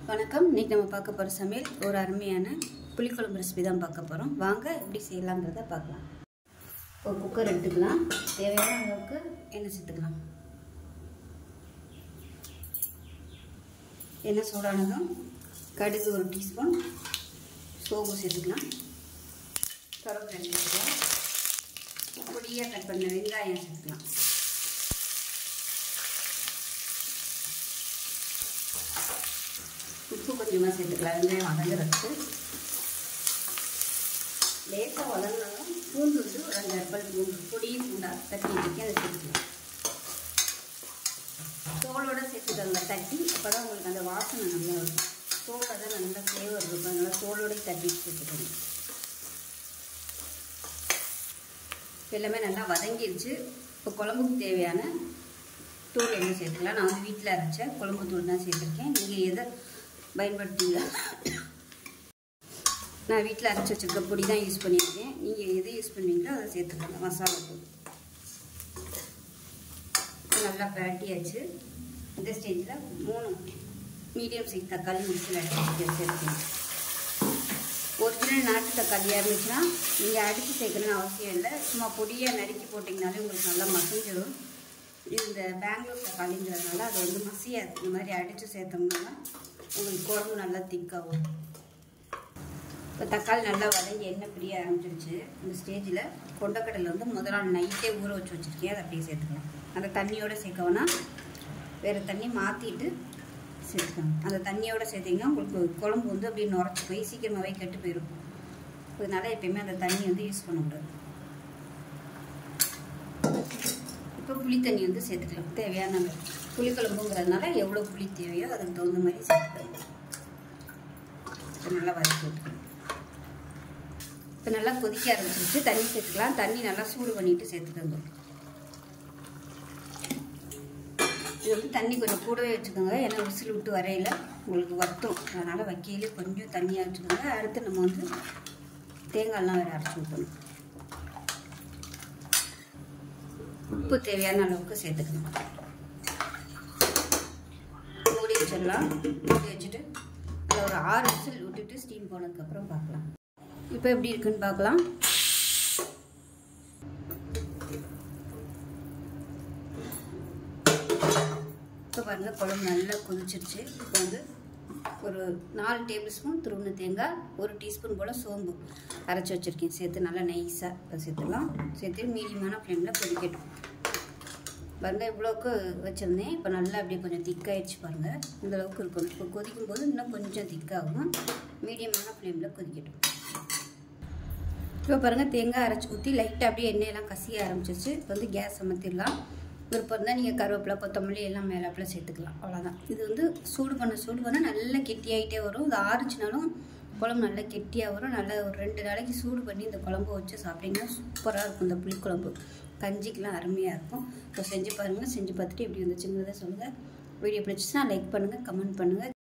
வணக்கம். இன்னைக்கு நம்ம பார்க்க போகிற சமையல் ஒரு அருமையான புளிக்குழம்பு ரெசிபி தான் பார்க்க போகிறோம். வாங்க எப்படி செய்யலாங்கிறத பார்க்கலாம். ஒரு குக்கர் எடுத்துக்கலாம். தேவையான அளவுக்கு எண்ணெய் சேர்த்துக்கலாம். எண்ணெய் சூடானதும் கடுகு 1 டீஸ்பூன், சோம்பு சேர்த்துக்கலாம், கருவேப்பிலை சேர்த்துக்கலாம், பொடியாக கட் பண்ண வெங்காயம் சேர்த்துக்கலாம். உப்பு கொஞ்சமாக சேர்த்துக்கலாம். வெங்காயம் வதங்குறதுக்கு லேசாக வதங்கினாலும் பூண்டு வந்து ஒரு 5 பல் பூண்டு பொடியை பூண்டா தட்டி வச்சுக்கி அதை சேர்த்துக்கலாம். தோலோடு சேர்த்துக்கோங்க தட்டி, அப்போ தான் உங்களுக்கு அந்த வாசனை நல்லா இருக்கும். தோலோட தான் நல்லா ஃப்ளேவர் இருக்கும், அதனால் தோலோடையும் தட்டி சேர்த்துக்கோங்க. எல்லாமே நல்லா வதங்கிடுச்சு. இப்போ குழம்புக்கு தேவையான தூள் என்ன சேர்த்துக்கலாம். நான் வந்து வீட்டில் அரைச்ச குழம்பு தூள் தான் சேர்த்துருக்கேன். நீங்கள் எதை பயன்படுத்திங்க, நான் வீட்டில் அரைச்சி வச்சுருக்க பொடி தான் யூஸ் பண்ணியிருக்கேன். நீங்கள் எதை யூஸ் பண்ணுவீங்களோ அதை சேர்த்துக்கோங்க. மசாலா தூள் நல்லா பரட்டியாச்சு. இந்த ஸ்டேஜில் 3 மீடியம் சைஸ் தக்காளி மிக்ஸில் அடிச்சு சேர்த்துக்கணும். ஒரிஜினல் நாட்டு தக்காளியாக இருந்துச்சுன்னா நீங்கள் அடித்து சேர்க்கணும்னு அவசியம் இல்லை. சும்மா பொடியாக நறுக்கி போட்டிங்கனாலே உங்களுக்கு நல்லா மசிஞ்சிடும். இந்த பெங்களூர் தக்காளிங்கிறதுனால அது வந்து மசியாது. இந்த மாதிரி அடித்து சேர்த்தோம்னா உங்களுக்கு குழம்பு நல்லா திக்காகும். இப்போ தக்காளி நல்லா வதங்கி எண்ணெய் பிரிய ஆரம்பிச்சிருச்சு. இந்த ஸ்டேஜில் கொண்டக்கடலை வந்து முதல் நாள் நைட்டே ஊற வச்சு வச்சுருக்கேன். அதை அப்படியே சேர்த்துக்கலாம். அந்த தண்ணியோடு சேர்க்கணும்னா வேறு தண்ணி மாற்றிட்டு சேர்த்துக்கணும். அந்த தண்ணியோடு சேர்த்திங்கன்னா உங்களுக்கு குழம்பு வந்து அப்படியே நுரைச்சி போய் சீக்கிரமாகவே கெட்டு போயிடும். அதனால எப்பயுமே அந்த தண்ணி வந்து யூஸ் பண்ணக்கூடாது. இப்போ புளி தண்ணி வந்து சேர்த்துக்கலாம். தேவையான புளிக்குழம்புங்கிறதுனால எவ்வளோ புளி தேவையோ அதுக்கு தகுந்த மாதிரி சேர்த்துக்கணும். இப்போ நல்லா வதக்கி விட்டுக்கணும். இப்போ நல்லா கொதிக்க ஆரம்பிச்சிருச்சு. தண்ணி சேர்த்துக்கலாம். தண்ணி நல்லா சூடு பண்ணிவிட்டு சேர்த்துக்கோங்க. இது வந்து தண்ணி கொஞ்சம் கூடவே வச்சுக்கோங்க. ஏன்னா விசில் விட்டு வரையில் உங்களுக்கு வற்றும். அதனால் வைக்கையிலே கொஞ்சம் தண்ணியாக வச்சுக்கோங்க. அடுத்து நம்ம வந்து தேங்காயெலாம் வேறு அரைச்சி ஊற்றணும். உப்பு தேவையான அளவுக்கு சேர்த்துக்கணும். மூடி வச்சிடலாம். மூடி வச்சுட்டு அதில் ஒரு 6 விசில் விட்டுட்டு ஸ்டீம் போனதுக்கப்புறம் பார்க்கலாம். இப்போ எப்படி இருக்குன்னு பார்க்கலாம். இப்போ பாருங்கள், குழம்பு நல்லா கொதிச்சிருச்சு. இப்போ வந்து ஒரு 4 டேபிள் ஸ்பூன் துருவின தேங்காய், 1 டீஸ்பூன் போல் சோம்பு அரைச்சி வச்சுருக்கேன் சேர்த்து நல்லா நைஸாக இப்போ சேர்த்துக்கலாம். சேர்த்து மீடியமான ஃப்ளேமில் கொதிக்கட்டும். பாருங்கள், இவ்வளோக்கு வச்சுருந்தேன். இப்போ நல்லா அப்படியே கொஞ்சம் திக்காயிடுச்சு. பாருங்கள், இந்தளவுக்கு இருக்கணும். இப்போ கொதிக்கும் போது இன்னும் கொஞ்சம் திக்காகும். மீடியமான ஃப்ளேமில் கொதிக்கட்டும். இப்போ பாருங்கள், தேங்காய் அரைச்சி ஊற்றி லைட்டாக அப்படியே எண்ணெயெல்லாம் கசிய ஆரம்பிச்சிருச்சு. இப்போ வந்து கேஸ் அமர்த்திடலாம். விருப்பம் இருந்தால் நீங்கள் கருவேப்பிலை, கொத்தமல்லி எல்லாம் மேலாப்பில் சேர்த்துக்கலாம். அவ்வளோதான். இது வந்து சூடு பண்ண நல்லா கெட்டியாகிட்டே வரும். இது ஆறுச்சுனாலும் குழம்பு நல்லா கெட்டியாக வரும். நல்லா ஒரு 2 நாளைக்கு சூடு பண்ணி இந்த குழம்பு வச்சு சாப்பிட்டிங்கன்னா சூப்பராக இருக்கும். இந்த புளிக்குழம்பு கஞ்சிக்கெலாம் அருமையாக இருக்கும். இப்போ செஞ்சு பாருங்கள். செஞ்சு பார்த்துட்டு எப்படி வந்துச்சுங்கிறத சொல்லுங்கள். வீடியோ பிடிச்சிச்சுன்னா லைக் பண்ணுங்கள், கமெண்ட் பண்ணுங்கள்.